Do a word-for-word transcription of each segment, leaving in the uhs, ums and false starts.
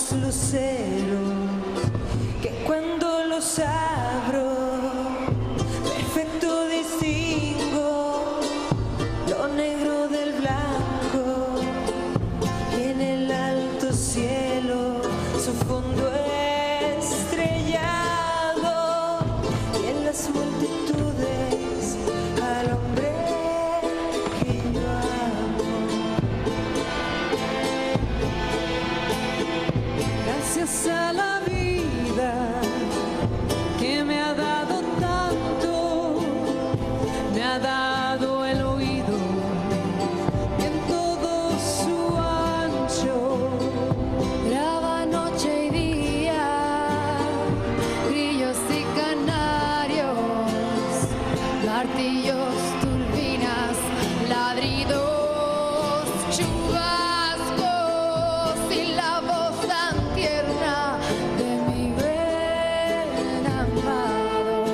unos luceros que cuando los abro perfecto distingo lo negro del blanco y en el alto cielo su fondo estrellado y en las multitudes al hombre que yo amo. Gracias a la vida que me ha dado tanto, me ha dado el oído y en todo su ancho graba noche y día, grillos y canarios, martillos, turbinas, ladridos, chubascos y la voz tan tierna de mi buen amado.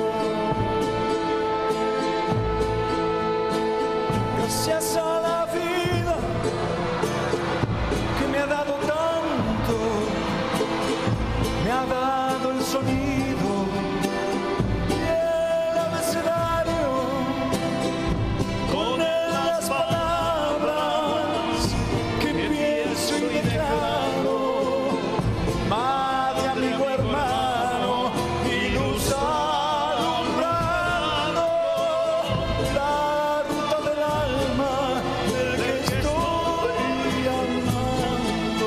Gracias a la vida que me ha dado tanto, me ha dado el sonido y el abecedario, con él las palabras que pienso y declaro. Madre, amigo, hermano, mi luz alumbrando la ruta del alma del que estoy amando.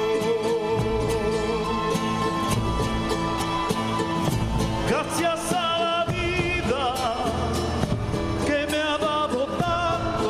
Gracias a la vida que me ha dado tanto,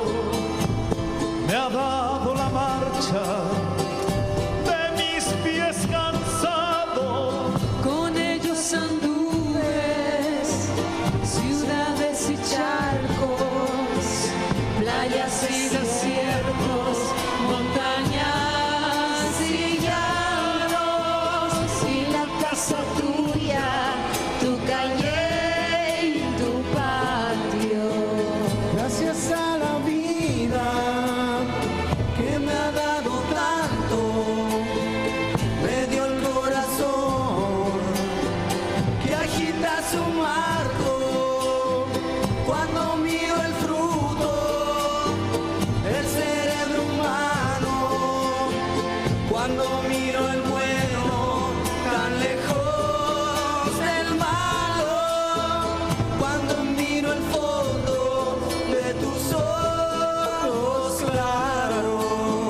me ha dado la marcha de mis pies cansados. Con ellos anduve ciudades y charcos, playas y desiertos, montañas y llanos, y la casa tuya, tu calle y tu patio. Gracias a la vida que me ha dado tanto, me dio el corazón que agita su marco cuando miro el fruto, el cerebro humano, cuando miro el bueno tan lejos del malo, cuando miro el fondo de tus ojos claros.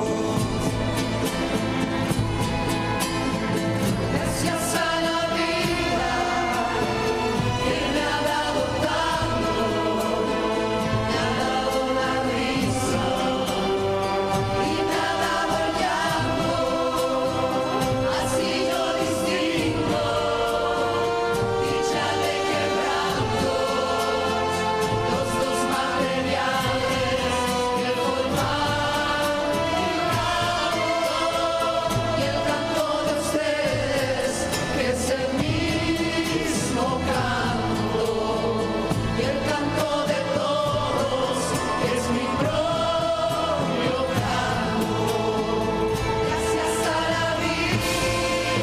Gracias a la vida que me ha dado tanto, me ha dado la risa y me ha dado el llanto, así yo distingo dicha de quebrantos, los dos materiales que forman mi ramo y el canto de ustedes que es el mismo canto y el canto de todos que es mi propio canto. Gracias a la vida,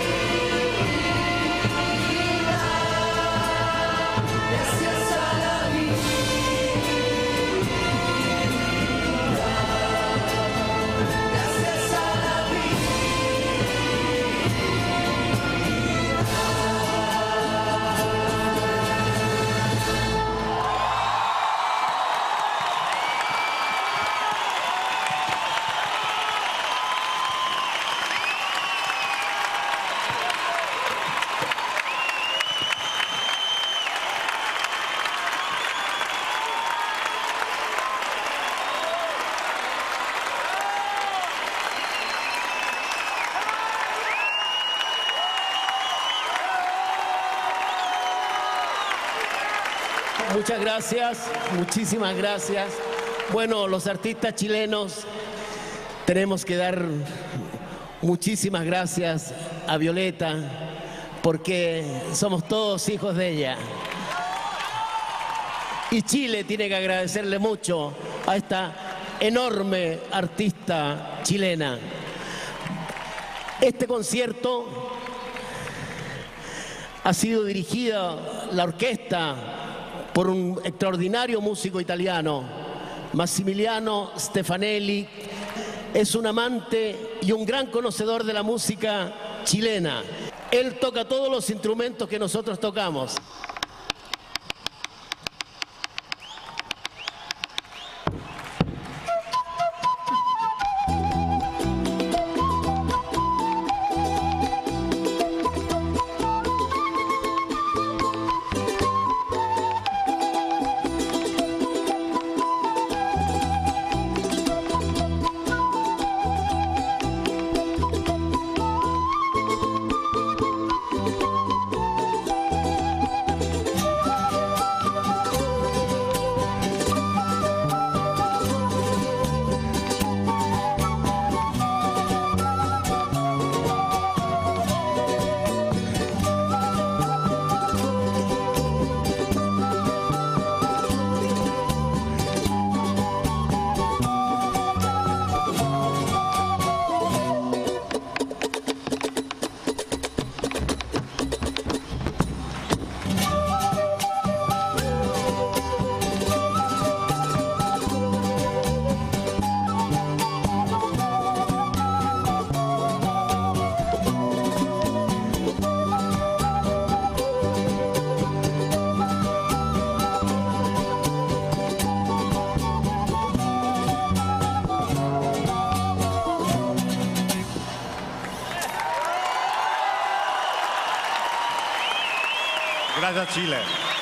gracias a la vida, gracias a la vida. Muchas gracias, muchísimas gracias. Bueno, los artistas chilenos tenemos que dar muchísimas gracias a Violeta porque somos todos hijos de ella. Y Chile tiene que agradecerle mucho a esta enorme artista chilena. Este concierto ha sido dirigida la orquesta por un extraordinario músico italiano, Massimiliano Stefanelli. Es un amante y un gran conocedor de la música chilena. Él toca todos los instrumentos que nosotros tocamos. Grazie a Cile.